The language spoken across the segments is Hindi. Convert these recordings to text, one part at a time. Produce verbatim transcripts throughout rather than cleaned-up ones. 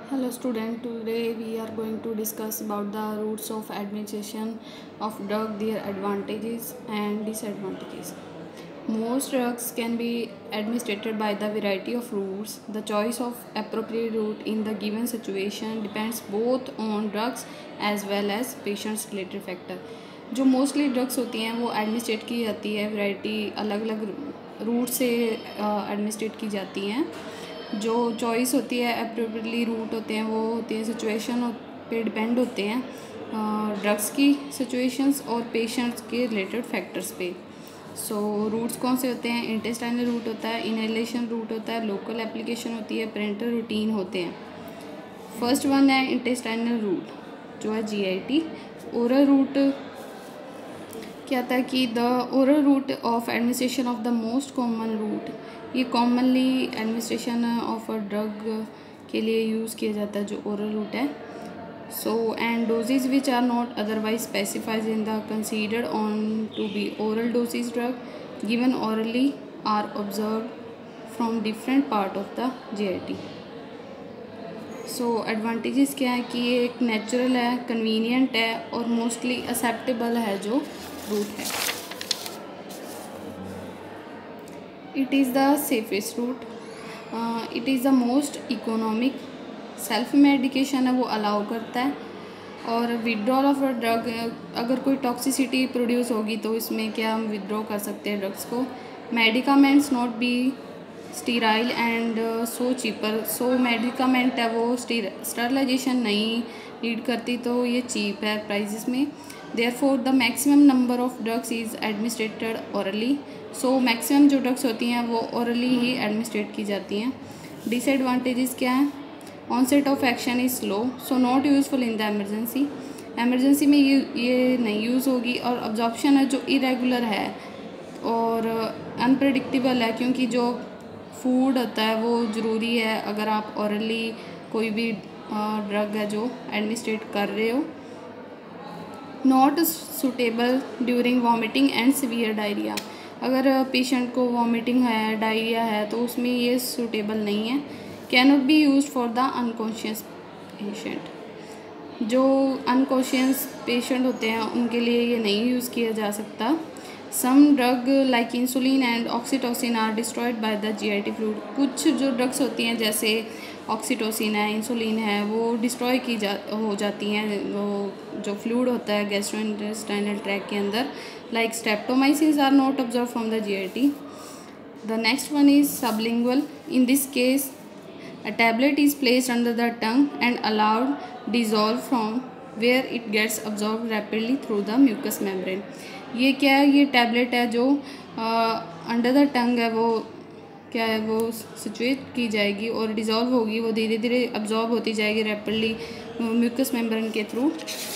Hello student, today we are going to discuss about the routes of administration of drug, their advantages and disadvantages. Most drugs can be administered by the variety of routes. The choice of appropriate route in the given situation depends both on drugs as well as patients related factor. जो मोस्टली ड्रग्स होती हैं वो एडमिनिस्ट्रेट की जाती है, वैरायटी अलग अलग रूट से एडमिनिस्ट्रेट की जाती हैं. जो चॉइस होती है अप्रोप्रिएटली रूट होते हैं वो होते हैं सिचुएशन पे डिपेंड होते हैं, ड्रग्स की सिचुएशंस और पेशेंट्स के रिलेटेड फैक्टर्स पे. सो रूट्स कौन से होते हैं? इंटेस्टाइनल रूट होता है, इनहेलेशन रूट होता है, लोकल एप्लीकेशन होती है, पेरेंटल रूटीन होते हैं. फर्स्ट वन है इंटेस्टाइनल रूट जो है G I T. Oral route क्या था कि the oral route of administration of the most common route. ये commonly administration of a drug के लिए यूज़ किया जाता है जो ओरल रूट है. So and doses which are not otherwise specified in the considered on to be oral doses drug given orally are absorbed from different part of the G I T. So advantages क्या है कि ये एक नेचुरल है, कन्वीनियंट है और मोस्टली एक्सेप्टेबल है जो रूट है. It is the safest route. It is the most economic. Self medication है वो अलाउ करता है. और विड्रॉल ऑफ अ ड्रग, अगर कोई टॉक्सिसिटी प्रोड्यूस होगी तो इसमें क्या हम विड्रॉ कर सकते हैं ड्रग्स को. Medicaments not be sterile and so cheaper. So medicament है वो स्टरलाइजेशन नहीं लीड करती तो ये चीप है प्राइजेस में. Therefore the maximum number of drugs is administered orally. So maximum जो ड्रग्स होती हैं वो ओरली ही एडमिनिस्ट्रेट की जाती हैं. डिसएडवांटेजेस क्या है? Onset of action is slow, so not useful in the emergency. Emergency में ये ये नहीं यूज़ होगी. और अब्जॉर्प्शन है जो इरेगुलर है और अनप्रेडिक्टेबल है, क्योंकि जो फूड होता है वो ज़रूरी है अगर आप ओरली कोई भी ड्रग है जो एडमिनिस्ट्रेट कर रहे हो. Not suitable during vomiting and severe diarrhoea. अगर पेशेंट को वॉमिटिंग है, डायरिया है तो उसमें ये सूटेबल नहीं है. Can not be use for the unconscious patient. जो अनकॉन्शियस पेशेंट होते हैं उनके लिए ये नहीं यूज़ किया जा सकता. Some drug like insulin and oxytocin are destroyed by the G I T fluid. कुछ जो ड्रग्स होती हैं जैसे ऑक्सीटोसिन है, इंसुलिन है, वो डिस्ट्रॉय की जा हो जाती हैं वो जो फ्लूइड होता है गैस्ट्रोइंटेस्टाइनल ट्रैक्ट के अंदर. Like streptomycins are not absorbed from the G I T. The next one is sublingual. In this case a tablet is placed under the tongue and allowed dissolve from where it gets absorbed rapidly through the mucous membrane. ये क्या है? ये टैबलेट है जो अंडर द टंग है वो क्या है वो सिचुएट की जाएगी और डिज़ोल्व होगी, वो धीरे धीरे अब्जॉर्ब होती जाएगी रैपिडली म्यूकस मेम्ब्रेन के थ्रू.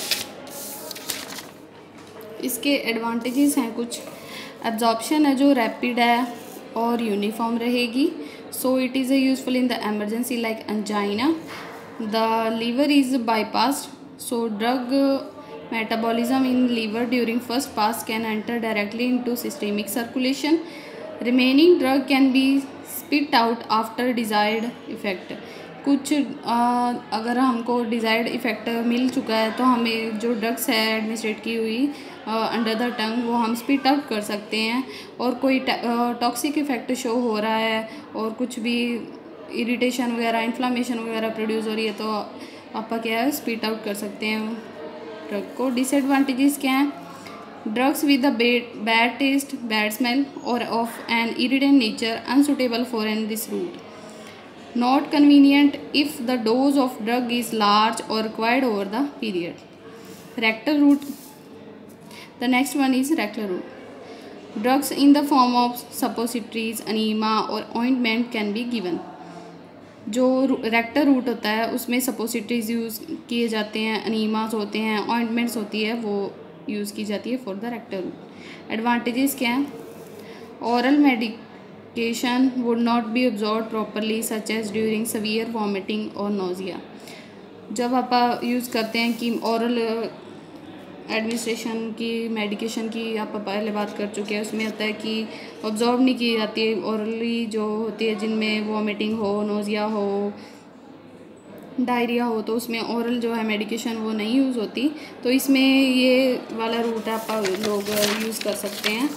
इसके एडवांटेजेस हैं कुछ. एब्जॉर्प्शन है जो रैपिड है और यूनिफॉर्म रहेगी. So it is a useful in the emergency like angina. The liver is bypassed, so drug metabolism in liver during first pass can enter directly into systemic circulation. Remaining drug can be spit out after desired effect. कुछ आ, अगर हमको डिज़ायर्ड इफ़ेक्ट मिल चुका है तो हमें जो ड्रग्स है एडमिनिस्ट्रेट की हुई अंडर द टंग वो हम स्पिट आउट कर सकते हैं. और कोई टॉक्सिक इफ़ेक्ट शो हो रहा है और कुछ भी इरिटेशन वगैरह, इन्फ्लामेशन वगैरह प्रोड्यूस हो रही है तो आप क्या है स्पिट आउट कर सकते हैं ड्रग को. डिसएडवांटेजेस क्या हैं? Drugs with a bad taste, bad smell और of an irritant nature unsuitable for an this route. Not convenient if the dose of drug is large or required over the period. Rectal route. The next one is rectal route. Drugs in the form of suppositories, enema or ointment can be given. जो रेक्टल रूट होता है उसमें सपोसिटरीज यूज़ किए जाते हैं, अनीमास होते हैं, ऑइंटमेंट्स होती है वो यूज़ की जाती है for the rectal route. Advantages क्या हैं? Oral medic Medication would not be absorbed properly such as during severe vomiting or nausea. जब आप यूज़ करते हैं कि ओरल एडमिनिस्ट्रेशन की मेडिकेशन की आप पहले बात कर चुके हैं, उसमें होता है कि ऑब्जॉर्व नहीं की जाती है ओरली जो होती है जिनमें वॉमिटिंग हो, नोज़िया हो, डायरिया हो तो उसमें ओरल जो है मेडिकेशन वो नहीं यूज़ होती, तो इसमें ये वाला रूट आप लोग यूज़ कर सकते हैं।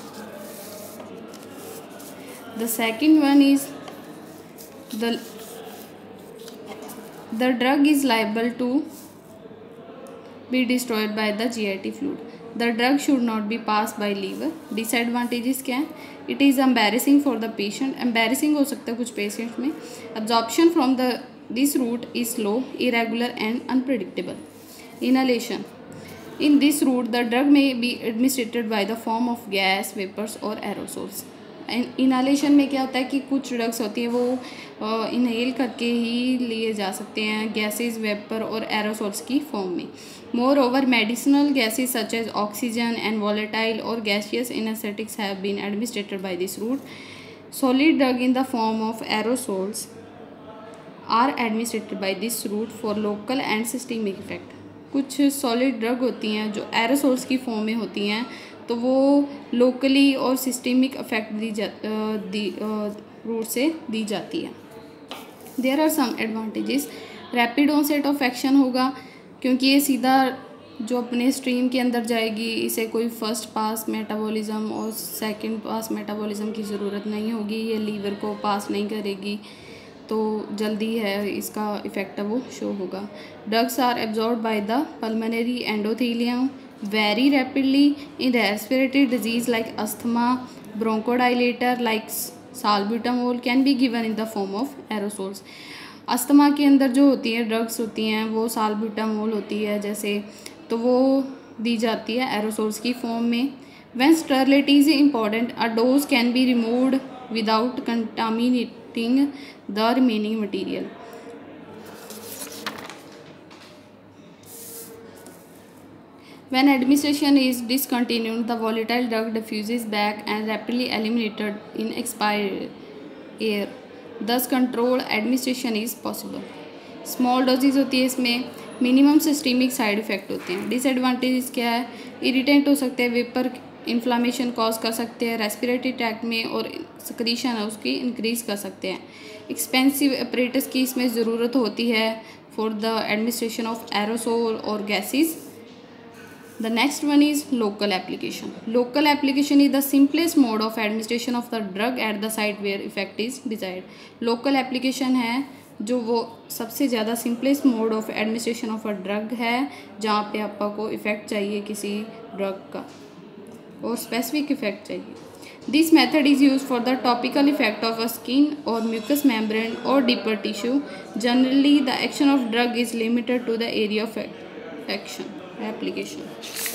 The second one is the the drug is liable to be destroyed by the G I T fluid. The drug should not be pass by liver. Disadvantages क्या है? It is embarrassing for the patient, embarrassing हो सकता है कुछ पेशेंट में। Absorption from the this route is slow, irregular and unpredictable. Inhalation, in this route the drug may be administered by the form of gas, vapors और aerosols। इनहेलेशन में क्या होता है कि कुछ ड्रग्स होती हैं वो इनहेल करके ही लिए जा सकते हैं, गैसेस, वेपर और एरोसोल्स की फॉर्म में। Moreover medicinal gases such as oxygen and volatile और gaseous anaesthetics have been administered by this route. Solid drug in the form of aerosols are administered by this route for local and systemic effect. कुछ सॉलिड ड्रग होती हैं जो एरोसोल्स की फॉर्म में होती हैं, तो वो लोकली और सिस्टमिक इफेक्ट दी जा दी रूट से दी जाती है। There are some advantages. Rapid onset of action होगा, क्योंकि ये सीधा जो अपने स्ट्रीम के अंदर जाएगी, इसे कोई फर्स्ट पास मेटाबॉलिज्म और सेकंड पास मेटाबॉलिज्म की ज़रूरत नहीं होगी, ये लीवर को पास नहीं करेगी, तो जल्दी है इसका इफेक्ट वो शो होगा। Drugs are absorb by the pulmonary endothelium very rapidly in respiratory disease like asthma. Bronchodilator like salbutamol can be given in the form of aerosols. Asthma के अंदर जो होती है ड्रग्स होती हैं वो साल्ब्यूटामोल होती है जैसे, तो वो दी जाती है एरोसोल्स की फॉर्म में। When sterility is important a dose can be removed without contaminating the remaining material। When administration is discontinued, the volatile drug diffuses back and rapidly eliminated in expired air, thus controlled administration is possible। Small doses होती है, इसमें मिनिमम सिस्टमिक साइड इफ़ेक्ट होते हैं। डिसएडवांटेजेस क्या है? इरिटेंट हो सकते हैं, वेपर इन्फ्लामेशन कॉज कर सकते हैं रेस्पिरेटरी ट्रैक्ट में, और सक्रीशन है उसकी इंक्रीज कर सकते हैं। एक्सपेंसिव अपरेटस की इसमें ज़रूरत होती है for the administration of aerosol और gases. The next one is local application. Local application is the simplest mode of administration of the drug at the site where effect is desired. Local application है जो वो सबसे ज़्यादा simplest mode of administration of a drug है, जहाँ पे आपको इफेक्ट चाहिए किसी ड्रग का और स्पेसिफिक इफेक्ट चाहिए। This method is use for the topical effect of a skin और म्यूकस मेम्ब्रेन और deeper tissue. Generally the action of drug is limited to the area of action application.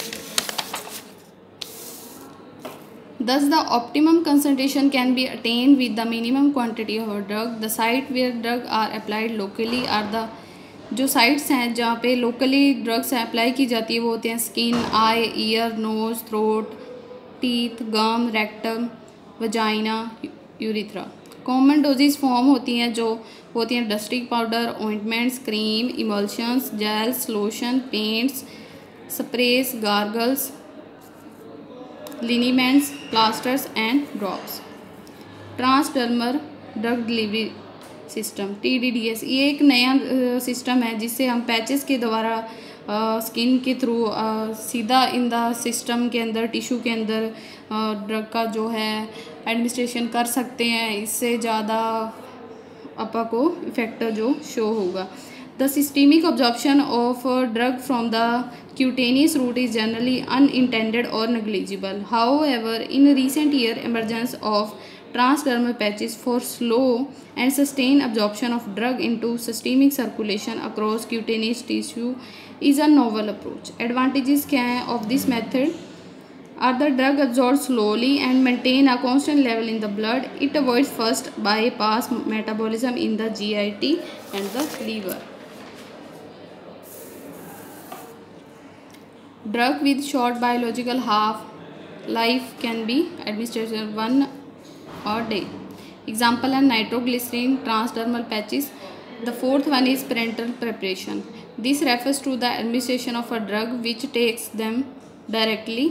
Thus, the optimum concentration can be attained with the minimum quantity of a drug. The site where drugs are applied locally are the जो साइट्स हैं जहाँ पे लोकली ड्रग्स अप्लाई की जाती है वो होते हैं skin, eye, ear, nose, throat, teeth, gum, rectum, vagina, urethra. Common dosage form होती हैं जो होती हैं dusting powder, ointments, cream, emulsions, gels, lotion, paints, sprays, gargles, liniments, plasters and drops. Transdermal drug delivery system T D D S, ये एक नया सिस्टम है जिससे हम पैचेस के द्वारा स्किन के थ्रू सीधा इन द सिस्टम के अंदर, टिश्यू के अंदर ड्रग का जो है एडमिनिस्ट्रेशन कर सकते हैं। इससे ज़्यादा आपा को इफेक्ट जो शो होगा। The systemic absorption of drug from the cutaneous route is generally unintended or negligible. However, in recent year, emergence of transdermal patches for slow and sustained absorption of drug into systemic circulation across cutaneous tissue is a novel approach. Advantages क्या हैं of this method? Are the drug absorbed slowly and maintain a constant level in the blood. It avoids first bypass metabolism in the G I T and the liver. Drug with short biological half life can be administered one or day. Example are nitroglycerin transdermal patches. The fourth one is parenteral preparation. This refers to the administration of a drug which takes them directly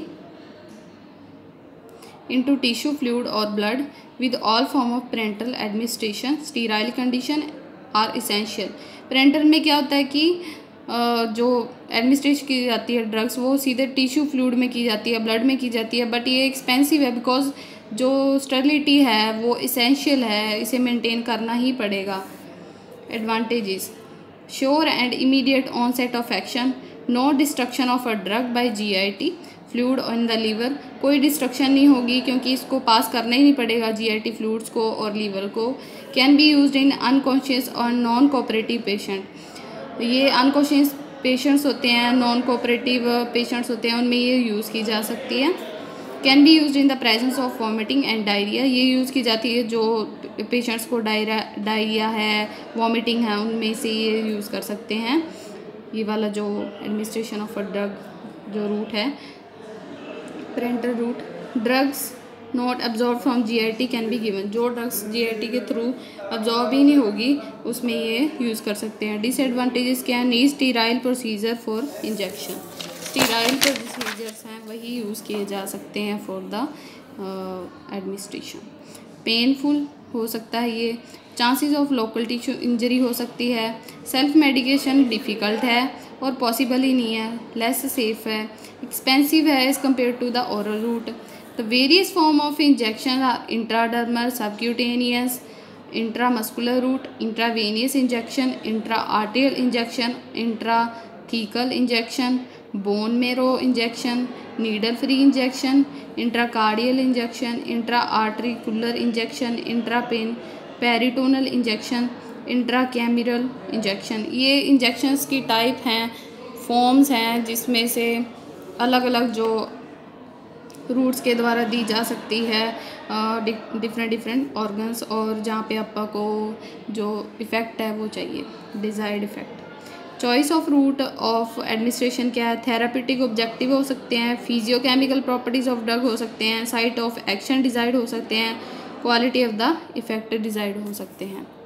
into tissue, fluid or blood with all form of parenteral administration. Sterile condition are essential. Parenteral में क्या होता है कि जो एडमिनिस्ट्रेशन की जाती है ड्रग्स वो सीधे टिश्यू फ्लूइड में की जाती है, ब्लड में की जाती है, बट ये एक्सपेंसिव है बिकॉज जो स्टेरिलिटी है वो इसेंशियल है, इसे मेंटेन करना ही पड़ेगा। Advantages: sure and immediate onset of action, no destruction of a drug by GIT fluid in the liver, कोई डिस्ट्रक्शन नहीं होगी क्योंकि इसको पास करना ही नहीं पड़ेगा जीआईटी फ्लूइड्स को और लीवर को। Can be used in unconscious और नॉन कोऑपरेटिव पेशेंट, ये अनकॉन्शियस पेशेंट्स होते हैं, नॉन कोऑपरेटिव पेशेंट्स होते हैं, उनमें ये यूज़ की जा सकती है। Can be used in the presence of vomiting and diarrhoea, ये यूज़ की जाती है जो पेशेंट्स को डायरिया डायरिया है, वॉमिटिंग है, उनमें से ये यूज़ कर सकते हैं। ये वाला जो एडमिनिस्ट्रेशन ऑफ अ ड्रग जो रूट है parenteral route, drugs not absorb from GIT can be given, जो ड्रग्स जीआईटी के थ्रू अब्जॉर्ब ही नहीं होगी उसमें ये यूज़ कर सकते हैं। डिसएडवांटेजेस क्या है? Need sterile procedure for injection, sterile procedures हैं वही यूज़ किए जा सकते हैं फॉर द एडमिनिस्ट्रेशन। पेनफुल हो सकता है ये, chances of local tissue injury हो सकती है, सेल्फ मेडिकेशन डिफ़िकल्ट है और पॉसिबल ही नहीं है, लेस सेफ है, एक्सपेंसिव है as compare to the oral route. The various form of injection are intradermal, subcutaneous, intramuscular route, intravenous injection, intra-arterial injection, intrathecal injection, bone marrow injection, needle-free injection, intracardial injection, intra-artericular injection, intraperitoneal injection, intracameral injection। ये injections की type हैं, forms हैं जिसमें से अलग अलग जो रूट्स के द्वारा दी जा सकती है डिफरेंट डिफरेंट ऑर्गन्स, और जहाँ पे आपका को जो इफ़ेक्ट है वो चाहिए, desired effect. Choice of route of administration क्या है? थेरापेटिक ऑब्जेक्टिव हो सकते हैं, फिजियोकेमिकल प्रॉपर्टीज़ ऑफ ड्रग हो सकते हैं, साइट ऑफ एक्शन डिसाइड हो सकते हैं, quality of the effect decide हो सकते हैं।